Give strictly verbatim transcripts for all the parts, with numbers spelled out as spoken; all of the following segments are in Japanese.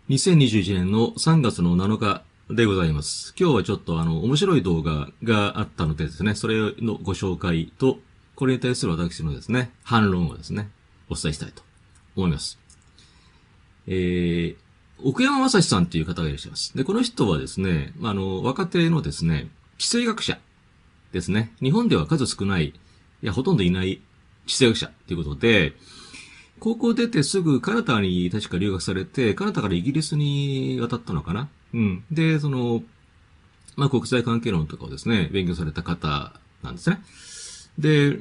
にせんにじゅういちねんのさんがつのなのかでございます。今日はちょっとあの、面白い動画があったのでですね、それのご紹介と、これに対する私のですね、反論をですね、お伝えしたいと思います。えー、奥山正史さんという方がいらっしゃいます。で、この人はですね、あの、若手のですね、地政学者ですね。日本では数少ない、いや、ほとんどいない地政学者ということで、高校出てすぐカナダに確か留学されて、カナダからイギリスに渡ったのかな。うん。で、その、まあ、国際関係論とかをですね、勉強された方なんですね。で、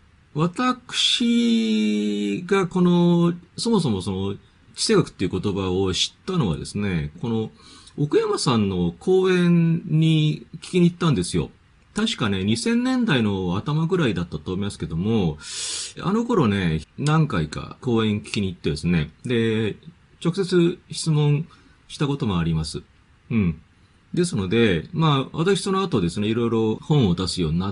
私がこの、そもそもその、地政学っていう言葉を知ったのはですね、この、奥山さんの講演に聞きに行ったんですよ。確かね、にせんねんだいの頭ぐらいだったと思いますけども、あの頃ね、何回か講演聞きに行ってですね、で、直接質問したこともあります。うん。ですので、まあ、私その後ですね、いろいろ本を出すようになって、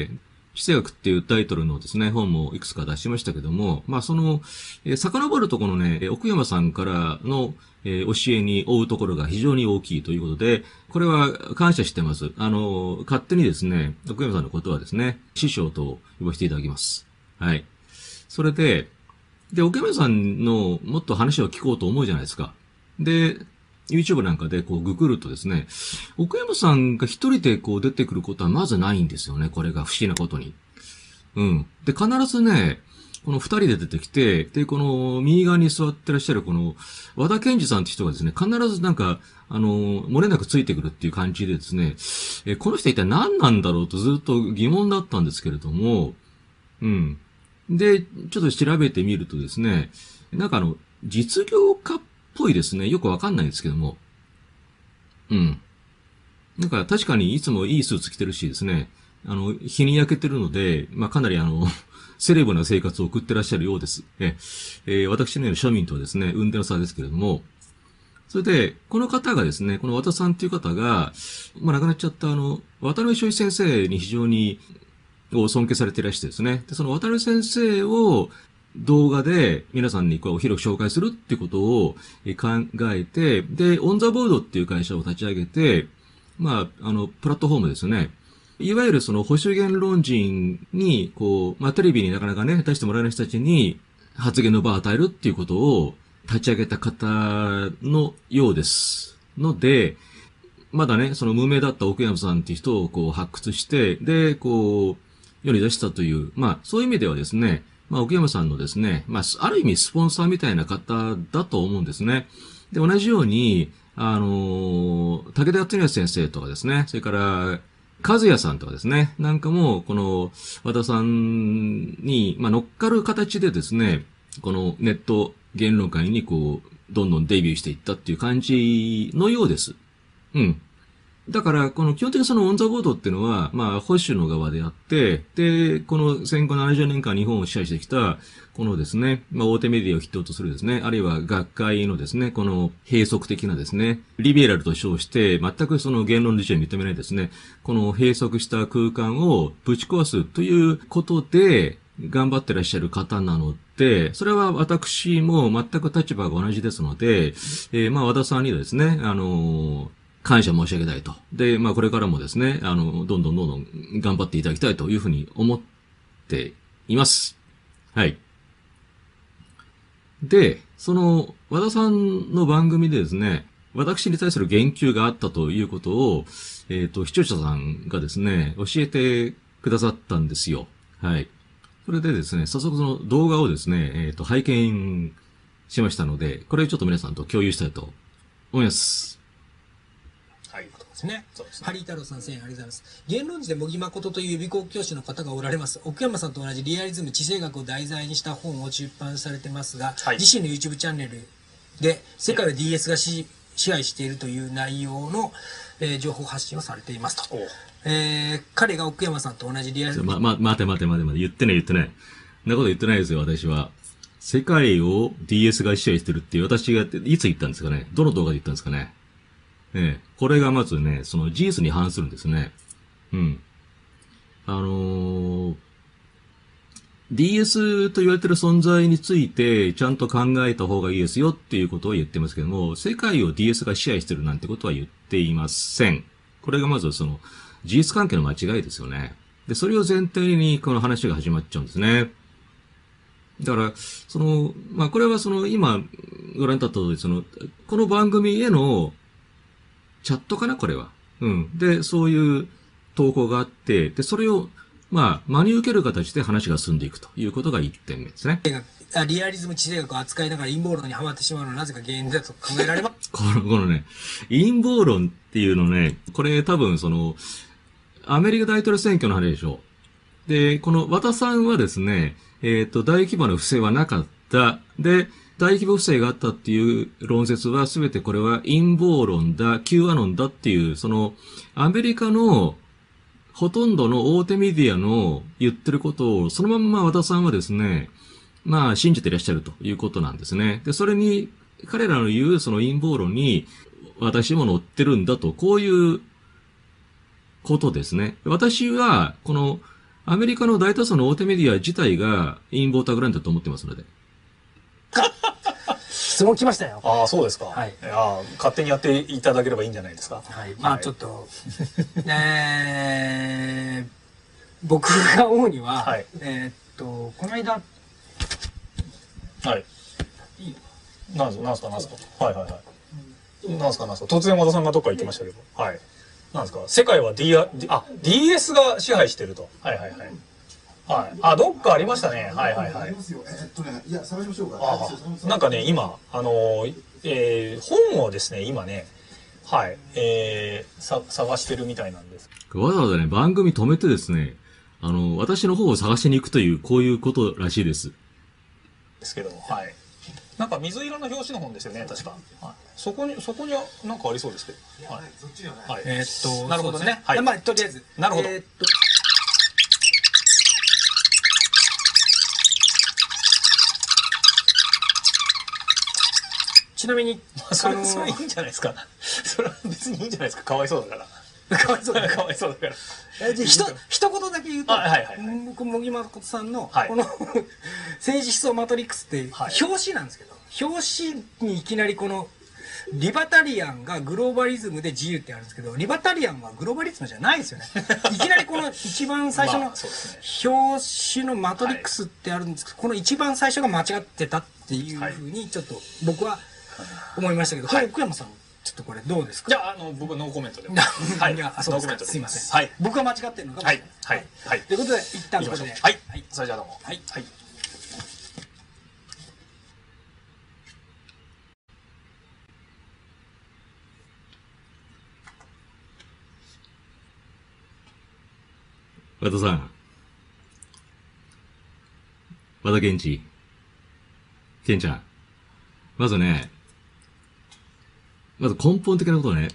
地政学っていうタイトルのですね、本もいくつか出しましたけども、まあその、えー、遡るとこのね、奥山さんからの、えー、教えに追うところが非常に大きいということで、これは感謝してます。あの、勝手にですね、奥山さんのことはですね、師匠と呼ばせていただきます。はい。それで、で、奥山さんのもっと話を聞こうと思うじゃないですか。で、YouTube なんかでこうググるとですね、奥山さんが一人でこう出てくることはまずないんですよね。これが不思議なことに。うん。で、必ずね、この二人で出てきて、で、この右側に座ってらっしゃるこの和田健二さんって人がですね、必ずなんか、あの、漏れなくついてくるっていう感じでですね、え、この人一体何なんだろうとずっと疑問だったんですけれども、うん。で、ちょっと調べてみるとですね、なんかあの、実業家っぽいですね。よくわかんないんですけども。うん。なんか確かにいつもいいスーツ着てるしですね、あの、日に焼けてるので、まあ、かなりあの、セレブな生活を送ってらっしゃるようです。え、えー、私のような庶民とはですね、運転の差ですけれども、それで、この方がですね、この和田さんという方が、まあ、亡くなっちゃったあの、渡辺翔一先生に非常にを尊敬されていらしてですね。で、その渡辺先生を動画で皆さんにこう広く紹介するっていうことを考えて、で、オンザボードっていう会社を立ち上げて、まあ、あの、プラットフォームですね。いわゆるその保守言論人に、こう、まあテレビになかなかね、出してもらえない人たちに発言の場を与えるっていうことを立ち上げた方のようです。ので、まだね、その無名だった奥山さんっていう人をこう発掘して、で、こう、世に出したという、まあ、そういう意味ではですね、まあ、奥山さんのですね、まあ、ある意味スポンサーみたいな方だと思うんですね。で、同じように、あの、武田敦也先生とかですね、それから、和也さんとかですね、なんかも、この、和田さんに、まあ、乗っかる形でですね、このネット言論会にこう、どんどんデビューしていったっていう感じのようです。うん。だから、この基本的にそのオンザボードっていうのは、まあ、保守の側であって、で、この戦後ななじゅうねんかん日本を支配してきた、このですね、まあ、大手メディアを筆頭とするですね、あるいは学会のですね、この閉塞的なですね、リベラルと称して、全くその言論自体を認めないですね、この閉塞した空間をぶち壊すということで、頑張ってらっしゃる方なので、それは私も全く立場が同じですので、えー、まあ、和田さんにはですね、あのー感謝申し上げたいと。で、まあこれからもですね、あの、どんどんどんどん頑張っていただきたいというふうに思っています。はい。で、その、和田さんの番組でですね、私に対する言及があったということを、えっと、視聴者さんがですね、教えてくださったんですよ。はい。それでですね、早速その動画をですね、えっと、拝見しましたので、これをちょっと皆さんと共有したいと思います。 はい、ですね。そうですね。ハリー太郎さん、せんえんありがとうございます。言論時で茂木誠という予備校教師の方がおられます。奥山さんと同じリアリズム、地政学を題材にした本を出版されてますが、はい、自身の YouTube チャンネルで世界を ディーエス が支配しているという内容の、えー、情報発信をされていますと。えー、彼が奥山さんと同じリアリズム。 ま、ま、待て待て待て待て。言ってない言ってない。そんなこと言ってないですよ、私は。世界を ディーエス が支配してるっていう私が、いつ言ったんですかね。どの動画で言ったんですかね。ええ、これがまずね、その事実に反するんですね。うん。あのー、 ディーエス と言われている存在についてちゃんと考えた方がいいですよっていうことを言ってますけども、世界を ディーエス が支配してるなんてことは言っていません。これがまずその事実関係の間違いですよね。で、それを前提にこの話が始まっちゃうんですね。だから、その、まあ、これはその今ご覧になった通り、その、この番組へのチャットかなこれは。うん。で、そういう投稿があって、で、それをまあ、真に受ける形で話が進んでいくということがいってんめですね。 リアリズム地政学を扱いながら陰謀論にはまってしまうのはなぜか原因だと考えられます。 この、このね、陰謀論っていうのね、これ多分その、アメリカ大統領選挙の話でしょう。で、この和田さんはですね、えっと、大規模な不正はなかった。で、大規模不正があったっていう論説は全てこれは陰謀論だ、Q アノンだっていう、その、アメリカのほとんどの大手メディアの言ってることを、そのまんま和田さんはですね、まあ信じていらっしゃるということなんですね。で、それに、彼らの言うその陰謀論に、私も乗ってるんだと、こういうことですね。私は、この、アメリカの大多数の大手メディア自体が陰謀タグランだと思ってますので。 質問来ましたよ。 ああ、そうですか。 はい。 いや、勝手にやっていただければいいんじゃないですか。 はい。まあちょっと、えー、僕が思うには、はい、えー、っと、この間、 はい。なんすか、なんすか、なんすか。はいはいはい。なんすか、なんすか。突然和田さんがどっか行きましたけど。はい。なんすか。世界は D、あ、ディーエス が支配してると。はいはいはい。はい。あ、どっかありましたね。はいはいはい。えっとね、いや、探しましょうか。あ、なんかね、今、あの、えー、本をですね、今ね、はい、えー、さ、探してるみたいなんです。 わざわざね、番組止めてですね、あの、私の方を探しに行くという、こういうことらしいです。 ですけど、はい。なんか水色の表紙の本ですよね、確か。はい、そこに、そこにはなんかありそうですけど。はい。そっちにはない。はい。えー、っと、なるほどね。はい。 まあ、とりあえず。 なるほど。えー、っとちなみに、 それ、それいいんじゃないですか。それは別にいいんじゃないですか。かわいそうだから。かわいそうだから。かわいそうだから。 え、じゃあ、ひと、一言だけ言うと、 はいはいはい。 僕、茂木誠さんの、この、政治思想マトリックスって、表紙なんですけど、表紙にいきなりこの、リバタリアンがグローバリズムで自由ってあるんですけど、リバタリアンはグローバリズムじゃないですよね。いきなりこの一番最初の表紙のマトリックスってあるんですけど、この一番最初が間違ってたっていうふうに、ちょっと僕は思いましたけど、はい、奥山さん、ちょっとこれどうですか？ じゃあ、あの、僕はノーコメントで。はい。いや、 そうですか。すいません。はい。僕は間違ってるのかもしれない。 はい。はい。 ということで、一旦ここで。 はい。はい。それじゃあどうも。 はい。はい。 和田さん。和田健一。健ちゃん。まずね、まず根本的なことね。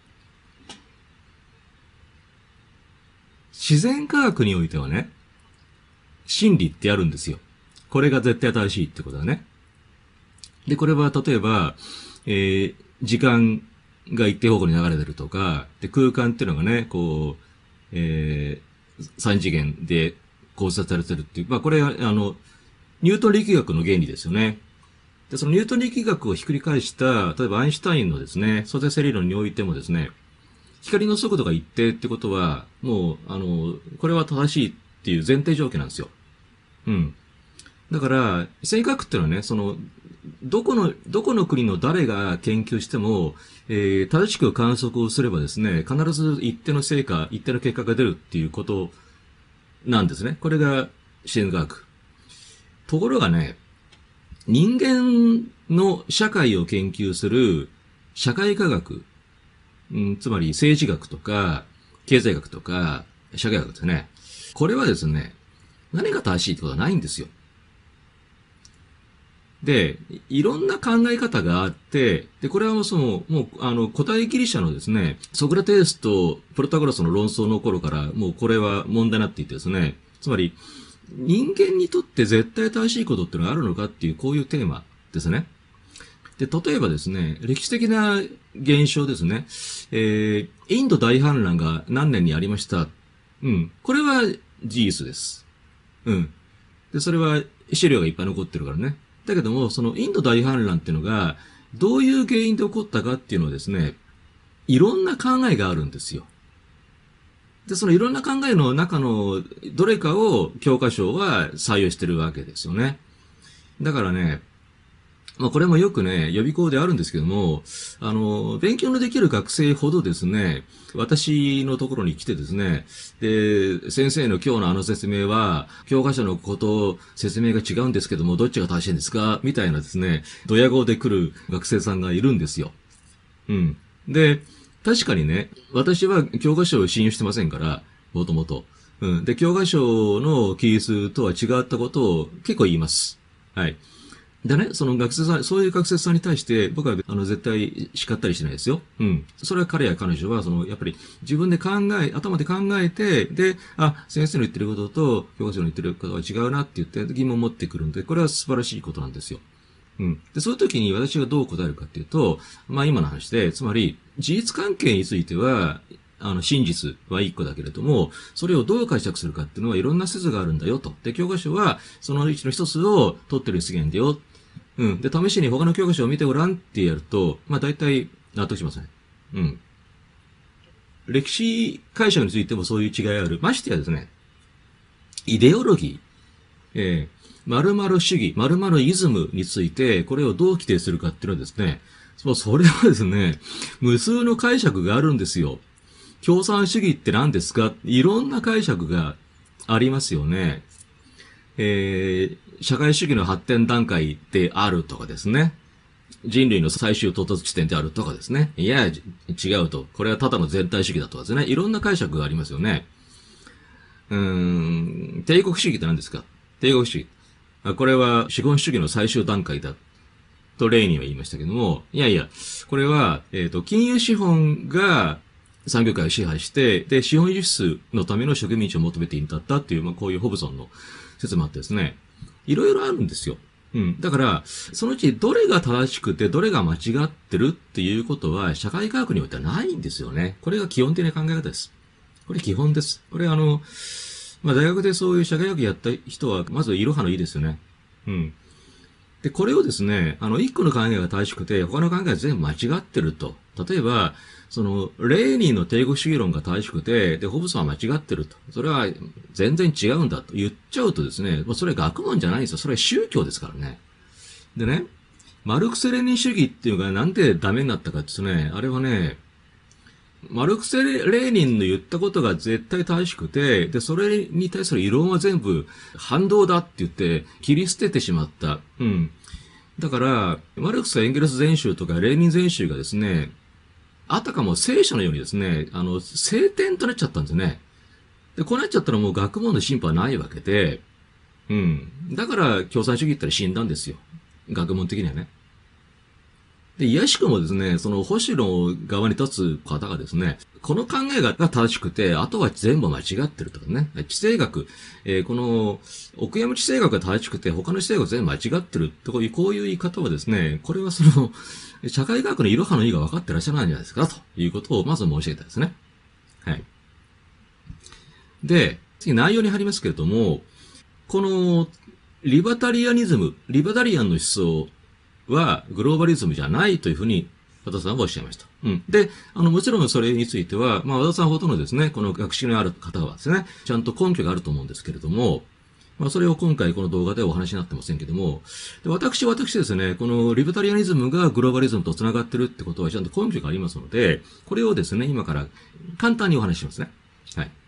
自然科学においてはね、真理ってあるんですよ。これが絶対正しいってことだね。で、これは例えば、えー、時間が一定方向に流れてるとか、で、空間っていうのがね、こう、えー、三次元で構成されてるっていう、まあこれは、あの、ニュートン力学の原理ですよね。で、そのニュートン力学をひっくり返した、例えばアインシュタインのですね、相対性理論においてもですね、光の速度が一定ってことは、もう、あの、これは正しいっていう前提条件なんですよ。うん。だから、生学っていうのはね、その、どこの、どこの国の誰が研究しても、えー、正しく観測をすればですね、必ず一定の成果、一定の結果が出るっていうことなんですね。これが自然科学。ところがね、人間の社会を研究する社会科学、うん、つまり政治学とか、経済学とか、社会学ですね。これはですね、何が正しいってことはないんですよ。で、いろんな考え方があって、で、これはもうその、もう、あの、古代ギリシャのですね、ソクラテスとプロタゴラスの論争の頃から、もうこれは問題になっていてですね、つまり、人間にとって絶対正しいことっていうのはあるのかっていう、こういうテーマですね。で、例えばですね、歴史的な現象ですね、えー、インド大反乱が何年にありました。うん。これは事実です。うん。 で、それは資料がいっぱい残ってるからね。だけども、そのインド大反乱っていうのが、どういう原因で起こったかっていうのはですね、いろんな考えがあるんですよ。で、そのいろんな考えの中のどれかを教科書は採用してるわけですよね。だからね、まあこれもよくね、予備校であるんですけども、あの、勉強のできる学生ほどですね、私のところに来てですね、で、先生の今日のあの説明は、教科書のこと説明が違うんですけども、どっちが正しいんですかみたいなですね、ドヤ顔で来る学生さんがいるんですよ。うん。で、確かにね、私は教科書を信用してませんから、もともと。うん。で、教科書の記述とは違ったことを結構言います。はい。でね、その学生さん、そういう学生さんに対して、僕は、あの、絶対叱ったりしないですよ。うん。それは彼や彼女は、その、やっぱり、自分で考え、頭で考えて、で、あ、先生の言ってることと、教科書の言ってることは違うなって言って、疑問を持ってくるんで、これは素晴らしいことなんですよ。うん。で、そういう時に私がどう答えるかっていうと、まあ今の話で、つまり、事実関係については、あの、真実は一個だけれども、それをどう解釈するかっていうのはいろんな説があるんだよと。で、教科書は、そのうちの一つを取ってる出現だよ。うん。で、試しに他の教科書を見てごらんってやると、まあ大体納得しません。うん。歴史解釈についてもそういう違いがある。ましてやですね、イデオロギー、えー、〇〇主義、〇〇イズムについて、これをどう規定するかっていうのはですね、もうそれはですね、無数の解釈があるんですよ。共産主義って何ですか？いろんな解釈がありますよね。えー、社会主義の発展段階であるとかですね。人類の最終到達地点であるとかですね。いや、違うと。これはただの全体主義だとかですね。いろんな解釈がありますよね。うーん、帝国主義って何ですか？帝国主義。これは資本主義の最終段階だ。とレーニンは言いましたけども、いやいや、これは、えっと、金融資本が産業界を支配して、で、資本輸出のための植民地を求めているんだったっていう、まあ、こういうホブソンの説もあってですね、いろいろあるんですよ。うん。だから、そのうちどれが正しくて、どれが間違ってるっていうことは、社会科学においてはないんですよね。これが基本的な考え方です。これ基本です。これあの、まあ、大学でそういう社会学やった人は、まずイロハのいいですよね。うん。で、これをですね、あの、一個の考えが正しくて、他の考えが全部間違ってると。例えば、その、レーニンの帝国主義論が正しくて、で、ホブソンは間違ってると。それは全然違うんだと言っちゃうとですね、もうそれ学問じゃないんですよ。それは宗教ですからね。でね、マルクス・レーニン主義っていうのがなんでダメになったかですね、あれはね、マルクス・レーニンの言ったことが絶対正しくて、で、それに対する異論は全部反動だって言って切り捨ててしまった。うん。だから、マルクス・エンゲルス全集とかレーニン全集がですね、あたかも聖書のようにですね、あの、聖典となっちゃったんですね。で、こうなっちゃったらもう学問の進歩はないわけで、うん。だから共産主義って死んだんですよ。学問的にはね。で、いやしくもですね、その保守の側に立つ方がですね、この考えが正しくて、あとは全部間違ってるとかね、地政学、えー、この、奥山地政学が正しくて、他の地政学は全部間違ってるとこういう、こういう言い方はですね、これはその、社会学のいろはの意が分かってらっしゃらないんじゃないですか、ということをまず申し上げたいですね。はい。で、次内容に入りますけれども、この、リバタリアニズム、リバタリアンの思想、は、グローバリズムじゃないというふうに、和田さんはおっしゃいました。うん。で、あの、もちろんそれについては、まあ、和田さんほどのですね、この学識のある方はですね、ちゃんと根拠があると思うんですけれども、まあ、それを今回この動画ではお話になってませんけども、で私、私ですね、このリバタリアニズムがグローバリズムと繋がってるってことはちゃんと根拠がありますので、これをですね、今から簡単にお話ししますね。はい。